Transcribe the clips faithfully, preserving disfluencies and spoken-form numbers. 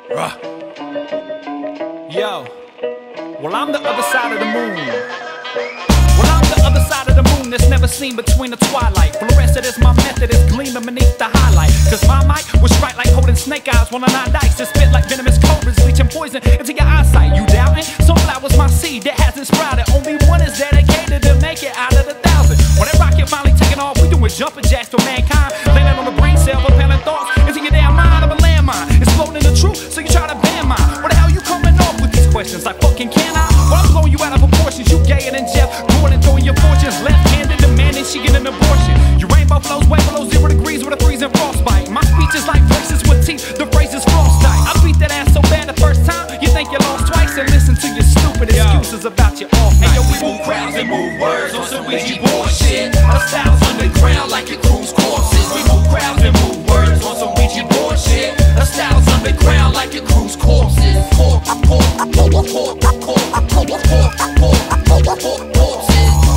Ruh. Yo, well I'm the other side of the moon. Well I'm the other side of the moon that's never seen between the twilight. Fluorescent is my method, is gleaming beneath the highlight. Cause my mic was strike like holding snake eyes when I nine dice. It spit like venomous cobras, leeching poison into your eyesight. You doubting? Sunflower was my seed that hasn't sprouted. Only one is dedicated to make it out of the thousand. When that rocket finally taking off, we doing jumping jacks for mankind. Landing on the brain cell, propelling thoughts into your damn mind of a landmine. Exploding the truth, so you try to ban mine. What the hell you coming off with these questions? Like fucking can I? Well I'm blowing you out of proportions. You gayer than Jeff Gordon, throwing your fortunes left-handed, demanding she get an abortion. Your rainbow flows way below zero degrees with a freezing frostbite. My speech is like braces with teeth, the phrase is frostbite. I beat that ass so bad the first time, you think you lost twice. And listen to your stupid excuses about your off night. Hey yo, we move crowds and move words on some Ouija board shit. Our styles underground like your cruise corpses. We move crowds and move words on some Ouija board shit. Our styles underground like your cruise corpses. Corp, corp, corp, corp, corp, corp, corp, corp, corp, corpses.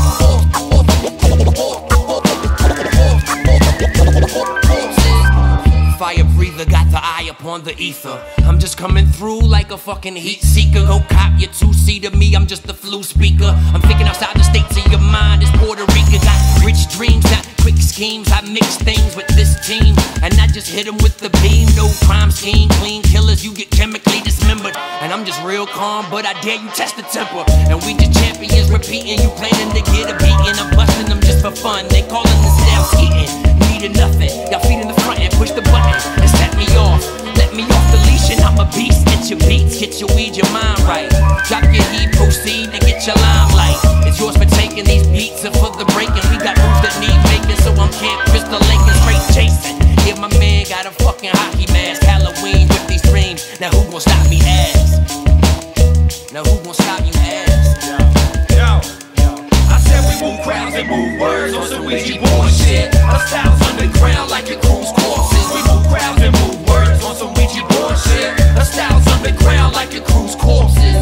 Fire breather, got the eye upon the ether. I'm just coming through like a fucking heat seeker. Go cop your two-seater, me, I'm just the flu speaker. I'm thinking outside the states of your mind. It's Puerto Rico, got rich dreams, not quick schemes. I mix things with this team, and I just hit them with the beam. No crime scheme, clean killers, you get chemically dismembered. And I'm just real calm, but I dare you test the temper. And we just champions repeating, you planning to get a beating. I'm busting them just for fun, they calling the style skeeting. Needed nothing, y'all feet in the front and push the button and set me off. Let me off the leash and I'm a beast. Get your beats, get your weed, your mind right. Drop your heat, proceed to get your limelight. It's yours for taking these beats and for the breaking. We got moves that need making, so I'm Camp Crystal Lake and straight chasing. Yeah, my man got a fucking hockey mask. Halloween with these dreams. Now who gon' stop me? Ask. Now who gon' stop you? Ask. Yo, yo, I said we move crowds and move words on some Ouija board shit. Our styles underground like your cruise corpses. We move crowds and move words on some Ouija board shit. Our styles underground like your cruise corpses.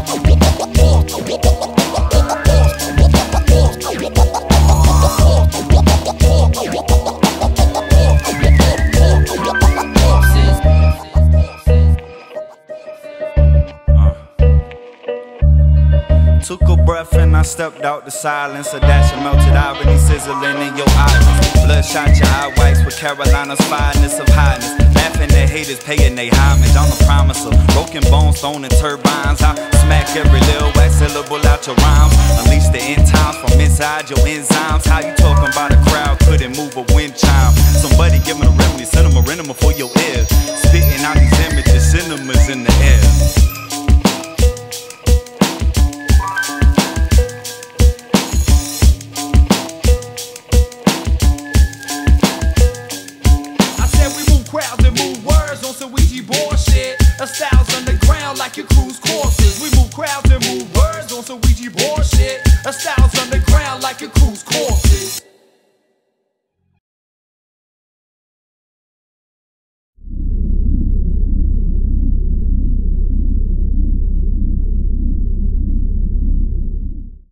Took a breath and I stepped out the silence. A dash of melted irony sizzling in your eyes. Bloodshot your eye whites with Carolina's finest of highness. Laughing at haters, paying they homage. I'm the promiser. Broken bones thrown in turbines. I smack every little wax syllable out your rhymes. Unleash the end times from inside your enzymes. How you talking about a crowd couldn't move a wind chime? Somebody give me a remedy, send them a renema for your ear. Spitting out these images, cinemas in the air. Crowds and move words on some Ouija board shit. A style